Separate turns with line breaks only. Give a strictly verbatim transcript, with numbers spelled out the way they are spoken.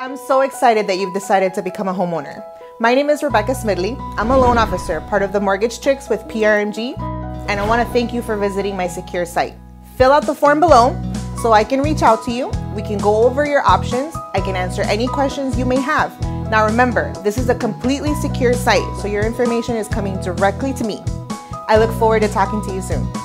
I'm so excited that you've decided to become a homeowner. My name is Rebecca Smidley. I'm a loan officer, part of the Mortgage Chicks with P R M G, and I want to thank you for visiting my secure site. Fill out the form below so I can reach out to you. We can go over your options. I can answer any questions you may have. Now remember, this is a completely secure site, so your information is coming directly to me. I look forward to talking to you soon.